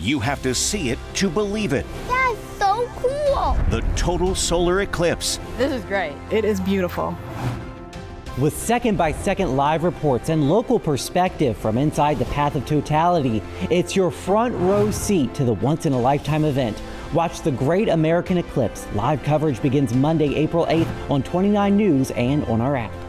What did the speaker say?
You have to see it to believe it. That's so cool. The total solar eclipse. This is great. It is beautiful. With second-by-second live reports and local perspective from inside the path of totality, it's your front row seat to the once-in-a-lifetime event. Watch the Great American Eclipse. Live coverage begins Monday, April 8th on 29 News and on our app.